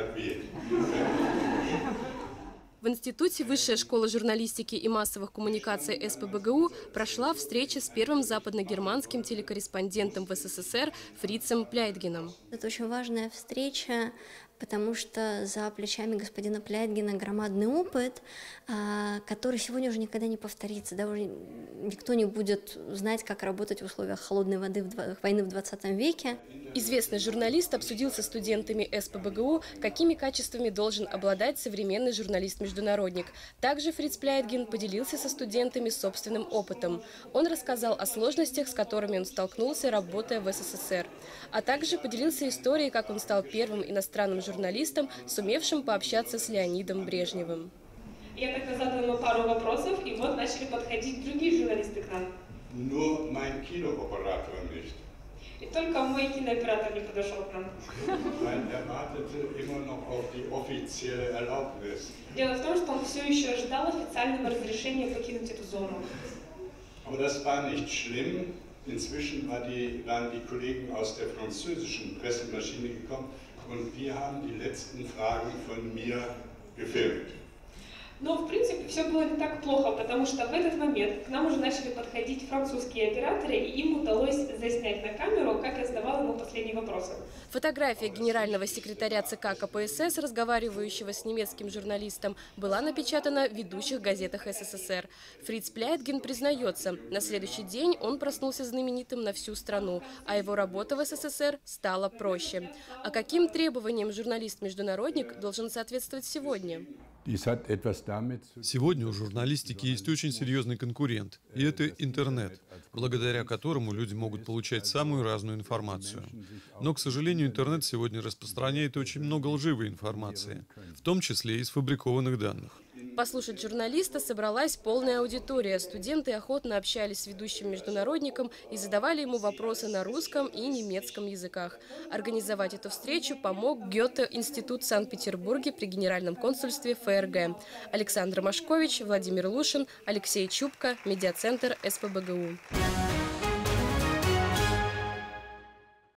В Институте Высшая школа журналистики и массовых коммуникаций СПбГУ прошла встреча с первым западногерманским телекорреспондентом в СССР Фрицем Пляйтгеном. Это очень важная встреча, потому что за плечами господина Пляйтгена громадный опыт, который сегодня уже никогда не повторится. Да, уже никто не будет знать, как работать в условиях холодной войны в 20 веке. Известный журналист обсудил со студентами СПбГУ, какими качествами должен обладать современный журналист-международник. Также Фриц Пляйтген поделился со студентами собственным опытом. Он рассказал о сложностях, с которыми он столкнулся, работая в СССР. А также поделился историей, как он стал первым иностранным журналистом, сумевшим пообщаться с Леонидом Брежневым. Я тогда задала ему пару вопросов, и вот начали подходить другие журналисты к нам. Nur mein Kinooperator nicht. И только мой кинооператор не подошел к нам. Weil er wartete immer noch auf die offizielle Erlaubnis. Дело в том, что он все еще ждал официального разрешения покинуть эту зону. Aber das war nicht schlimm. Inzwischen waren die Kollegen aus der französischen Pressemaschine gekommen und die haben die letzten Fragen von mir gefilmt. Но, в принципе, все было не так плохо, потому что в этот момент к нам уже начали подходить французские операторы, и им удалось заснять на камеру, как я задавала ему последние вопросы. Фотография генерального секретаря ЦК КПСС, разговаривающего с немецким журналистом, была напечатана в ведущих газетах СССР. Фриц Пляйтген признается, на следующий день он проснулся знаменитым на всю страну, а его работа в СССР стала проще. А каким требованиям журналист-международник должен соответствовать сегодня? Сегодня у журналистики есть очень серьезный конкурент, и это интернет, благодаря которому люди могут получать самую разную информацию. Но, к сожалению, интернет сегодня распространяет очень много лживой информации, в том числе и сфабрикованных данных. Послушать журналиста собралась полная аудитория. Студенты охотно общались с ведущим международником и задавали ему вопросы на русском и немецком языках. Организовать эту встречу помог Гёте-институт в Санкт-Петербурге при Генеральном консульстве ФРГ. Александр Машкович, Владимир Лушин, Алексей Чубко, медиацентр СПбГУ.